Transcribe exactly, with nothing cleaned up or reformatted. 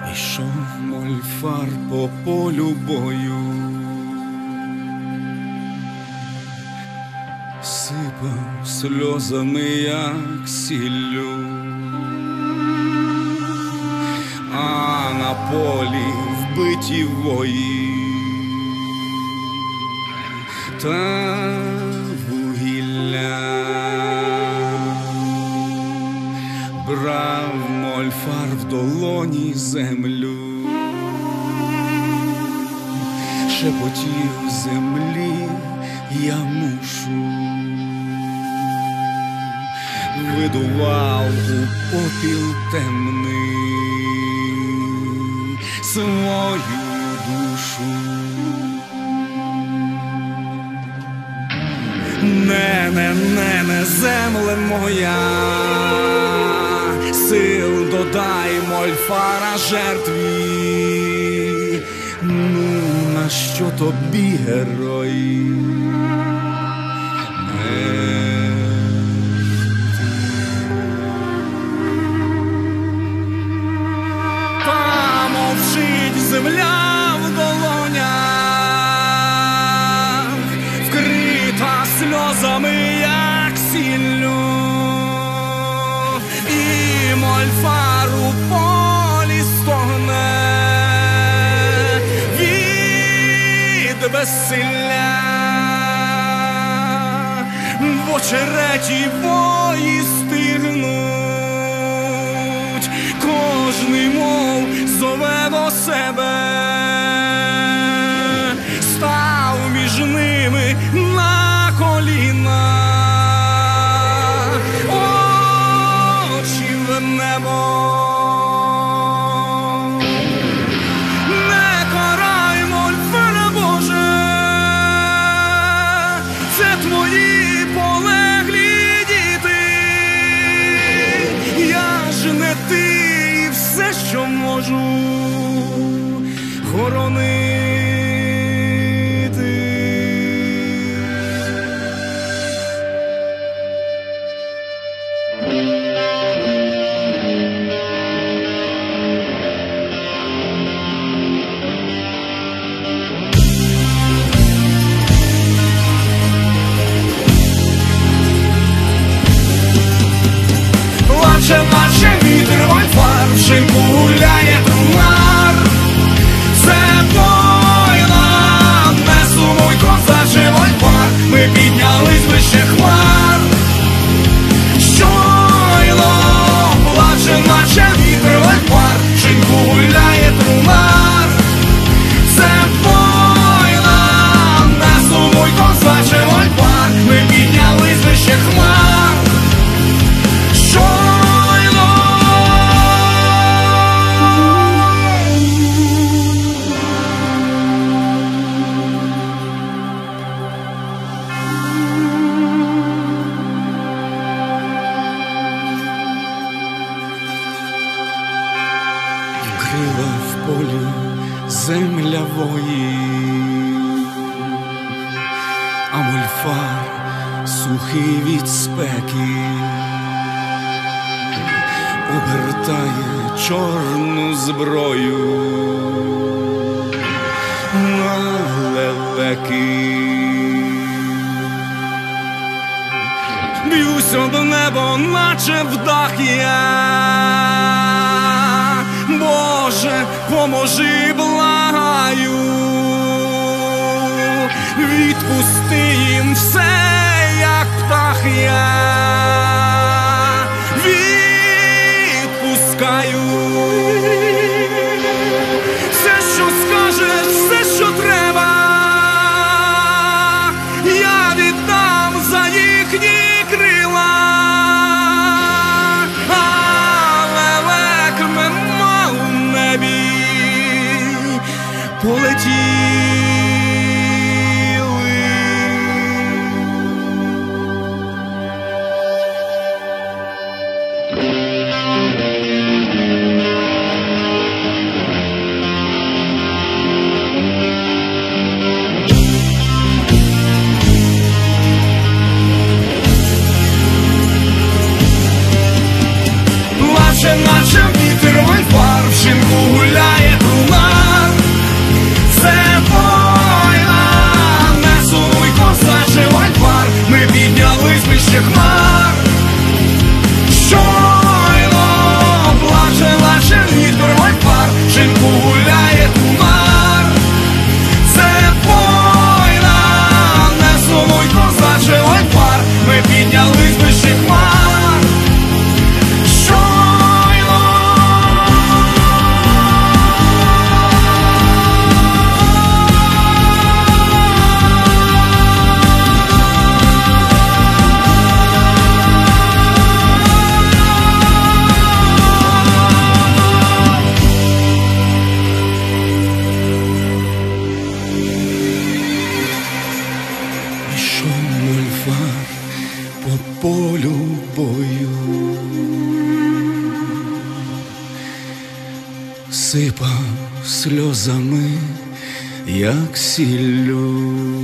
Ішов мольфар по полю бою, сипав сльозами, як сіллю, а на полі вбиті вої та вугілля. Брав мольфар в долоні землю, шепотів землі: я мушу. Видував у попіл темний свою душу. Не-не, не-не, земле моя, сил додай мольфара жертві. Ну, на що тобі, герої? Та мовчить земля в долонях, вкрита сльозами, як сіллю, і мольфар у полі стогне від безсилля. В очереті вої стигнуть, кожний мов зове до себе. Став між ними на коліна, очі в небо. Не карай, мольфара Боже, це твої полеглі діти. Я ж не ти, і все, що можу, хоронити. Плаче, наче вітер, мольфар, в шинку гуляє трунар. Це война, не сумуй, козаче, мольфар, ми піднялись вище хмар. Щойно плаче, наче вітер, мольфар, в шинку гуляє трунар. Це война, не сумуй, козаче, мольфар, ми піднялись вище хмар. Вкрила в полі земля вої, а мольфар сухий від спеки обертає чорну зброю на лелеки. Б'юсь об небо, наче в дах я. Боже, поможи, благаю, відпусти їм все, як птах я. Відпускаю все, що скажеш, все, що треба, я віддам за їхні крила. Полетіли. по полю бою, сипав сльозами, як сіллю.